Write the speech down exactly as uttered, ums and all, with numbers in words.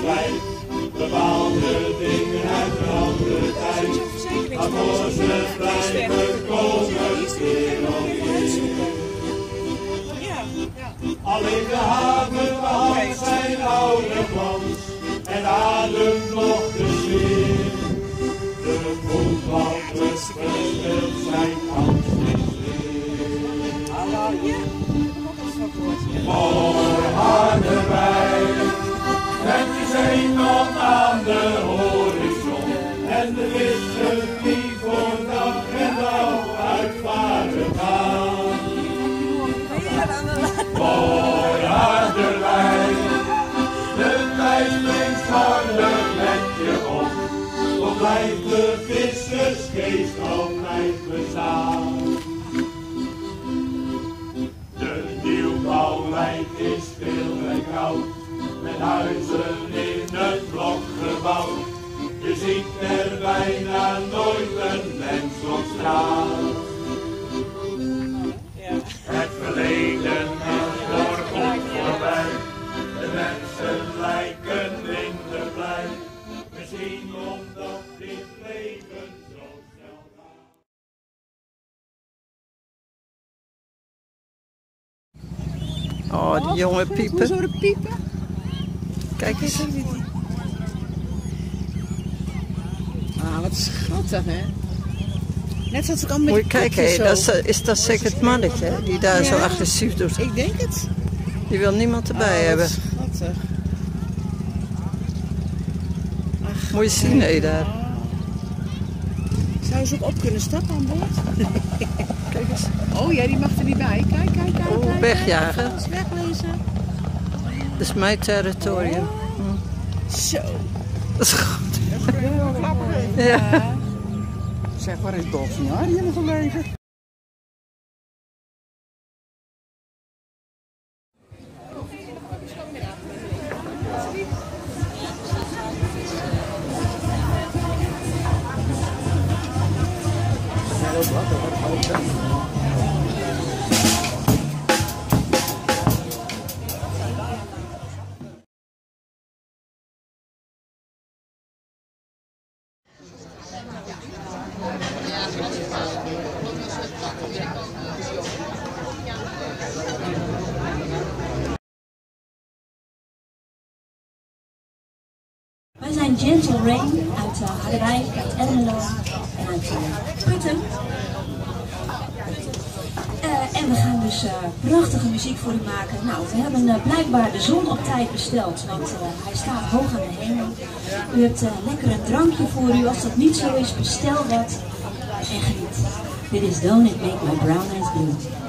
schrijft bepaalde dingen uit een andere tijd. Waarvoor ze blijven komen, keer op keer. Alleen de haven behoudt zijn oude glans en ademt nog de sfeer. De voetbalclub verspeelt zijn angst niet meer. Mooi Harderwijk, met de zee tot aan de horizon en de witte die voor dag en dag uitvaren gaan. Mooi Harderwijk, de tijd springt vrolijk met je op, toch blijft de vissersgeest altijd bestaan. De nieuwbouwwijk is stil en koud, met huizen in het blok gebouwd. Je ziet er bijna nooit een mens op straat. Het verleden is voorgoed voorbij, de mensen lijken minder blij, misschien omdat dit leven zo snel gaat. Oh, die jonge piepen. Hoezo de piepen? Kijk eens. Ah, wat schattig, hè? Net zoals ik al met Moet je de kijken, kopjes hé, dat is, is dat zeker het mannetje hè, die daar Ja. zo agressief doet. Ik denk het. Die wil niemand erbij Oh, hebben. schattig. Ach, Moet je zien, hé, daar. zou ze ook op kunnen stappen aan boord? Kijk eens. Oh ja, die mag er niet bij. Kijk, kijk, kijk. Oh, kijk, wegjagen. Kijk, eens wegwezen. Dat is mijn territorium. Hm. Zo. Dat is goed. Ja. Ja. Zeg, waar is Dolfinaar hier nog gebleven? Wij zijn Gentle Rain uit uh, Harderwijk, uit Ermelo en uit uh, Putten. Uh, en we gaan dus uh, prachtige muziek voor u maken. Nou, we hebben uh, blijkbaar de zon op tijd besteld, want uh, hij staat hoog aan de hemel. U hebt uh, lekker een drankje voor u. Als dat niet zo is, bestel wat en geniet. Dit is Don't It Make My Brown Eyes Blue.